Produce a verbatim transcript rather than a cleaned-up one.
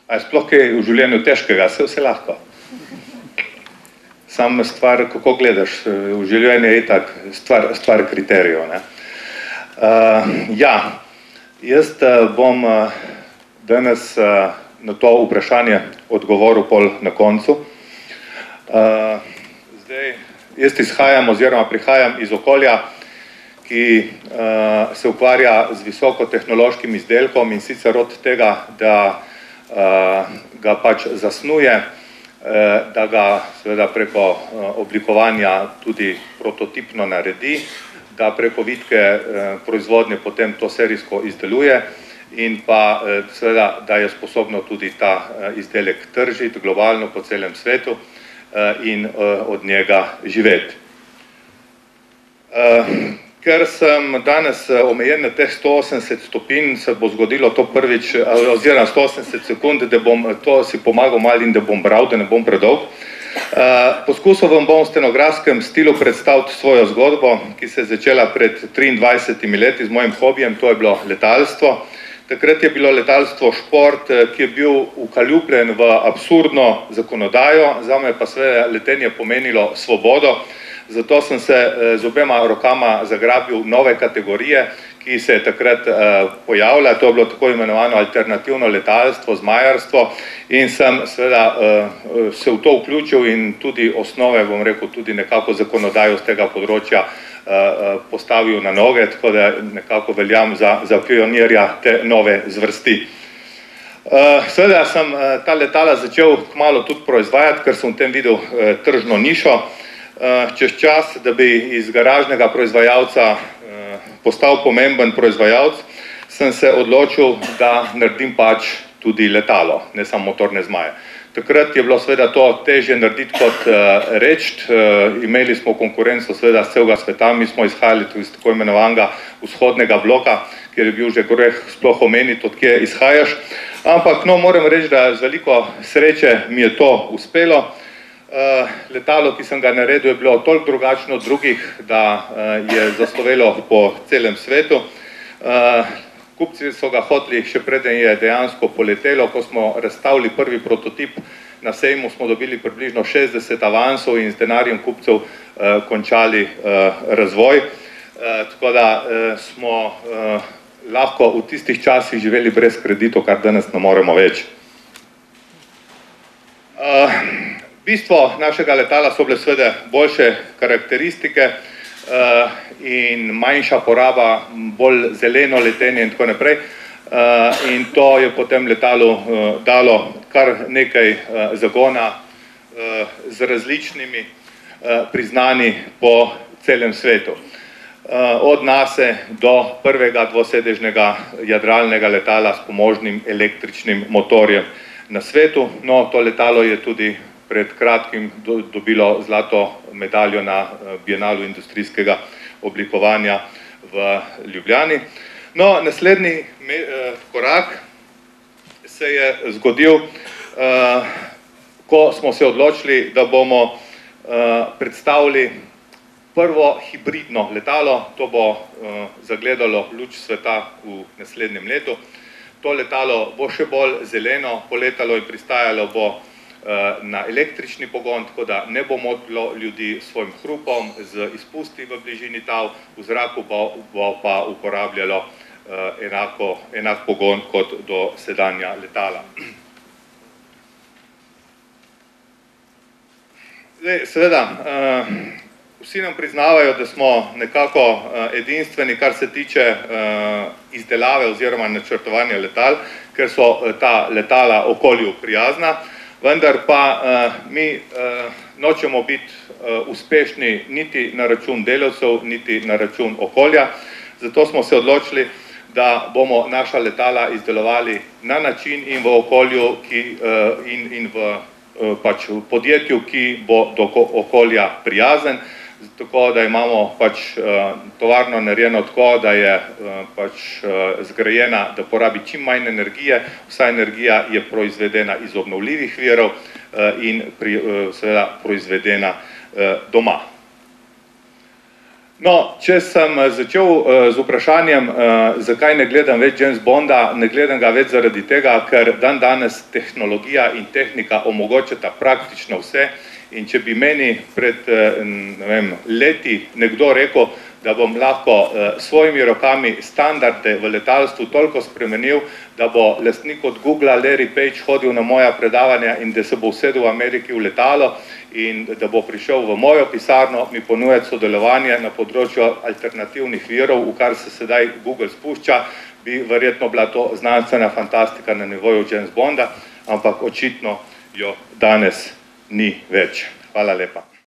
A je sploh kaj v življenju težkega? Se vse lahko. Sam stvar, kako gledaš, v življenju je itak stvar, stvar kriterijev. Ne? Uh, ja, jaz bom uh, danes uh, na to vprašanje odgovoril pol na koncu. Uh, zdaj, jaz izhajam oziroma prihajam iz okolja, ki uh, se ukvarja z visokotehnološkim izdelkom in sicer od tega, da uh, ga pač zasnuje, uh, da ga seveda preko uh, oblikovanja tudi prototipno naredi, da preko vitke uh, proizvodnje potem to serijsko izdeluje in pa uh, seveda, da je sposobno tudi ta uh, izdelek tržiti globalno po celem svetu uh, in uh, od njega živeti. Uh, Ker sem danes omejen na teh sto osemdeset stopinj, se bo zgodilo to prvič, oziroma sto osemdeset sekund, da bom to si pomagal malo in da bom bral, da ne bom predolg. Poskusil vam bom v stenografskem stilu predstaviti svojo zgodbo, ki se je začela pred triindvajsetimi leti z mojim hobijem, to je bilo letalstvo. Takrat je bilo letalstvo šport, ki je bil ukaljubljen v absurdno zakonodajo, zame pa seveda letenje pomenilo svobodo. Zato sem se z obema rokama zagrabil nove kategorije, ki se je takrat pojavila. To je bilo tako imenovano alternativno letalstvo, zmajarstvo in sem seveda se v to vključil in tudi osnove, bom rekel, tudi nekako zakonodajo z tega področja postavil na noge, tako da nekako veljam za, za pionirja te nove zvrsti. Seveda sem ta letala začel kmalu tudi proizvajati, ker sem v tem videl tržno nišo. Čez čas, da bi iz garažnega proizvajalca postal pomemben proizvajalec, sem se odločil, da naredim pač tudi letalo, ne samo motorne zmaje. Takrat je bilo seveda to težje narediti kot reči, imeli smo konkurenco seveda z celega sveta, mi smo izhajali iz tako imenovanega vzhodnega bloka, kjer je bil že greh sploh omeniti, od kje izhajaš, ampak no, moram reči, da z veliko sreče mi je to uspelo. Uh, letalo, ki sem ga naredil, je bilo toliko drugačno od drugih, da uh, je zaslovelo po celem svetu. Uh, kupci so ga hoteli, še preden je dejansko poletelo. Ko smo razstavili prvi prototip na sejmu, smo dobili približno šestdeset avansov in z denarjem kupcev uh, končali uh, razvoj. Uh, tako da uh, smo uh, lahko v tistih časih živeli brez kreditov, kar danes ne moremo več. Uh, Bistvo našega letala so bile seveda boljše karakteristike uh, in manjša poraba, bolj zeleno letenje in tako naprej. Uh, in to je potem letalu uh, dalo kar nekaj uh, zagona uh, z različnimi uh, priznani po celem svetu. Uh, od nase do prvega dvosedežnega jadralnega letala s pomožnim električnim motorjem na svetu. No, to letalo je tudi pred kratkim dobilo zlato medaljo na Bienalu industrijskega oblikovanja v Ljubljani. No, naslednji korak se je zgodil, ko smo se odločili, da bomo predstavili prvo hibridno letalo, to bo zagledalo luč sveta v naslednjem letu. To letalo bo še bolj zeleno, poletalo in pristajalo bo na električni pogon, tako da ne bo motilo ljudi s svojim hrupom, z izpusti v bližini tal, v zraku bo, bo pa uporabljalo enako, enak pogon kot do sedanja letala. Zdaj, seveda, vsi nam priznavajo, da smo nekako edinstveni, kar se tiče izdelave oziroma načrtovanja letal, ker so ta letala okolju prijazna. Vendar pa uh, mi uh, nočemo biti uh, uspešni niti na račun delavcev, niti na račun okolja. Zato smo se odločili, da bomo naša letala izdelovali na način in v okolju ki, uh, in, in v uh, pač podjetju, ki bo do okolja prijazen. Tako da imamo pač uh, tovarno narejeno tako, da je uh, pač uh, zgrajena, da porabi čim manj energije, vsa energija je proizvedena iz obnovljivih virov uh, in pri, uh, seveda proizvedena uh, doma. No, če sem začel z vprašanjem, zakaj ne gledam več James Bonda, ne gledam ga več zaradi tega, ker dan danes tehnologija in tehnika omogočata praktično vse in če bi meni pred ne vem, leti nekdo rekel, da bom lahko svojimi rokami standarde v letalstvu toliko spremenil, da bo lastnik od Googla, Larry Page, hodil na moja predavanja in da se bo usedel v Ameriki v letalo in da bo prišel v mojo pisarno mi ponujati sodelovanje na področju alternativnih virov, v kar se sedaj Google spušča, bi verjetno bila to znanstvena fantastika na nivoju James Bonda, ampak očitno jo danes ni več. Hvala lepa.